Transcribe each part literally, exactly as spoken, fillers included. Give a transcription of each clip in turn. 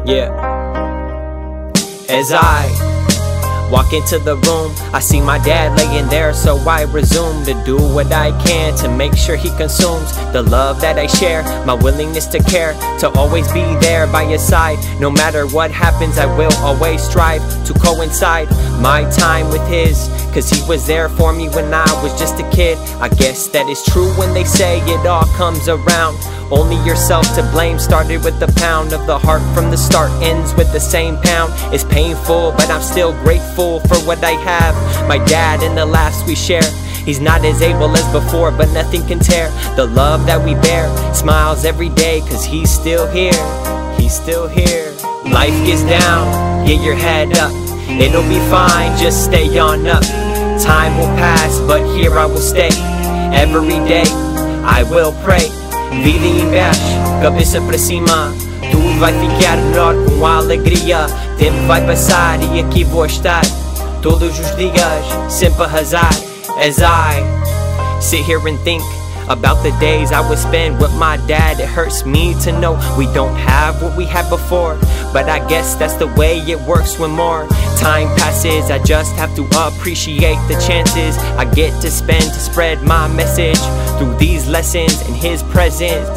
Yeah. As I walk into the room, I see my dad laying there, so I resume to do what I can to make sure he consumes the love that I share, my willingness to care, to always be there by his side. No matter what happens, I will always strive to coincide my time with his, cause he was there for me when I was just a kid. I guess that is true when they say it all comes around. Only yourself to blame. Started with a pound of the heart from the start, ends with the same pound. It's painful, but I'm still grateful for what I have. My dad and the laughs we share. He's not as able as before, but nothing can tear the love that we bear. Smiles every day, cause he's still here. He's still here. Life gets down, get your head up. It'll be fine, just stay on up. Time will pass, but here I will stay. Every day, I will pray. Vida embaixo, cabeça pra cima. Tudo vai ficar melhor com alegria. Tempo vai passar e aqui vou estar todos os dias, sempre a arrasar. As I sit here and think about the days I would spend with my dad, it hurts me to know we don't have what we had before. But I guess that's the way it works when more time passes. I just have to appreciate the chances I get to spend to spread my message through these lessons in his presence.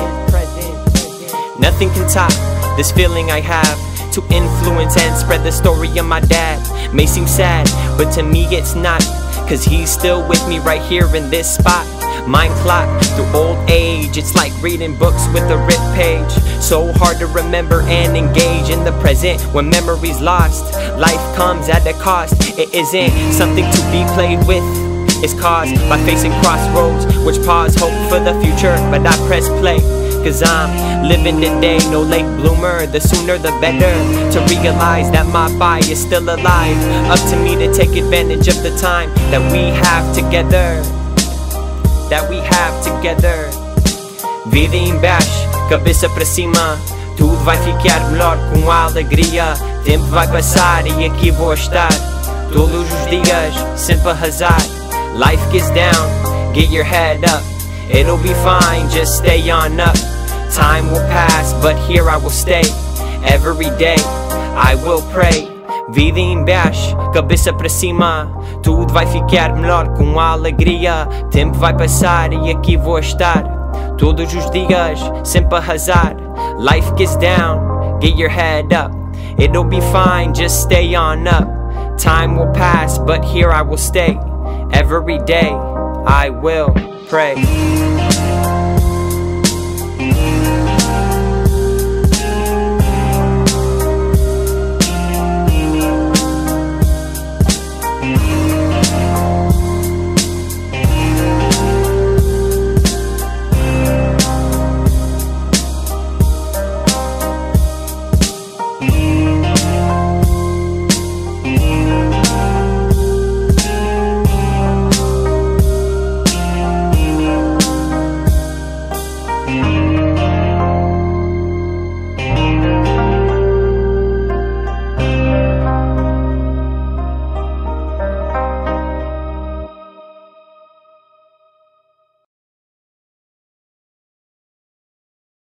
Nothing can top this feeling I have to influence and spread the story of my dad. May seem sad, but to me it's not, cause he's still with me right here in this spot. Mind clock through old age, it's like reading books with a ripped page. So hard to remember and engage in the present when memory's lost. Life comes at a cost, it isn't something to be played with. It's caused by facing crossroads, which pause hope for the future. But I press play, cause I'm living today, no late bloomer. The sooner the better, to realize that my body is still alive. Up to me to take advantage of the time that we have together. That we have together. Vida embaixo, cabeça pra cima. Tudo vai ficar melhor com alegria. Tempo vai passar e aqui vou estar todos os dias, sempre a arrasar. Life gets down, get your head up. It'll be fine, just stay on up. Time will pass, but here I will stay. Every day, I will pray. Vida embaixo, cabeça pra cima. Tudo vai ficar melhor com alegria. Tempo vai passar e aqui vou estar todos os dias, sempre a arrasar. Life gets down, get your head up. It'll be fine, just stay on up. Time will pass, but here I will stay. Every day, I will pray.